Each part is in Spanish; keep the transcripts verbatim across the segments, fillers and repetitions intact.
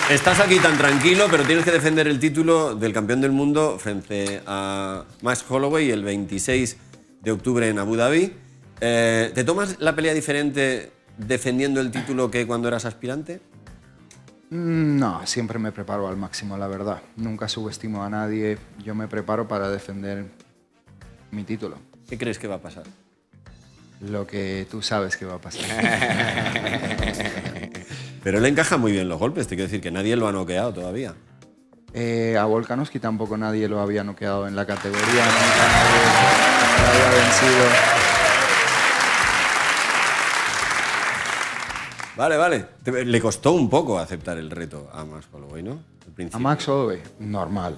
Estás aquí tan tranquilo, pero tienes que defender el título del campeón del mundo frente a Max Holloway el veintiséis de octubre en Abu Dhabi. Eh, ¿Te tomas la pelea diferente defendiendo el título que cuando eras aspirante? No, siempre me preparo al máximo, la verdad. Nunca subestimo a nadie. Yo me preparo para defender mi título. ¿Qué crees que va a pasar? Lo que tú sabes que va a pasar. Pero él encaja muy bien los golpes, te quiero decir que nadie lo ha noqueado todavía. Eh, a Volkanovski tampoco nadie lo había noqueado en la categoría, nunca nadie lo había vencido. Vale, vale. Te- le costó un poco aceptar el reto a Max Holloway, ¿no? Al A principio. Max Holloway, normal.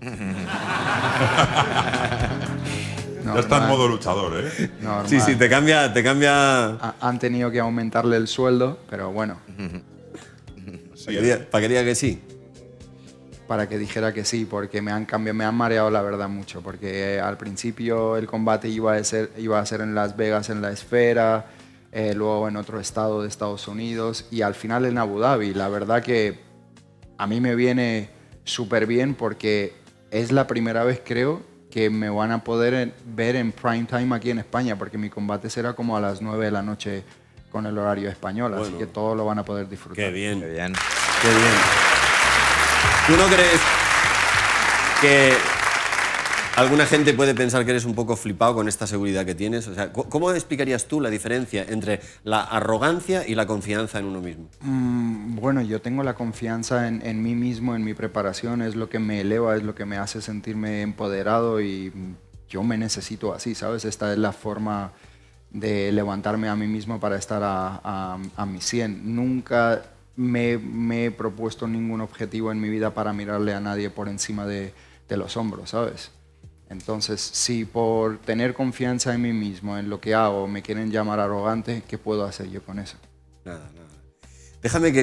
Ya está en modo luchador, ¿eh? Normal. Sí, sí, te cambia, te cambia. Ha- Han tenido que aumentarle el sueldo, pero bueno, Para que diga, para que diga que sí. para que dijera que sí, porque me han cambiado, me han mareado la verdad mucho, porque al principio el combate iba a ser, iba a ser en Las Vegas, en la Esfera, eh, luego en otro estado de Estados Unidos y al final en Abu Dhabi. La verdad que a mí me viene súper bien porque es la primera vez, creo, que me van a poder ver en prime time aquí en España, porque mi combate será como a las nueve de la noche con el horario español, así Bueno. que todo lo van a poder disfrutar. Qué bien. Qué bien. Qué bien. ¿Tú no crees que alguna gente puede pensar que eres un poco flipado con esta seguridad que tienes? O sea, ¿cómo- ¿cómo explicarías tú la diferencia entre la arrogancia y la confianza en uno mismo? Mm, bueno, yo tengo la confianza en, en mí mismo, en mi preparación, es lo que me eleva, es lo que me hace sentirme empoderado y yo me necesito así, ¿sabes? Esta es la forma de levantarme a mí mismo para estar a, a, a mi cien. Nunca me, me he propuesto ningún objetivo en mi vida para mirarle a nadie por encima de, de los hombros, ¿sabes? Entonces, si por tener confianza en mí mismo, en lo que hago, me quieren llamar arrogante, ¿qué puedo hacer yo con eso? Nada, nada. Déjame que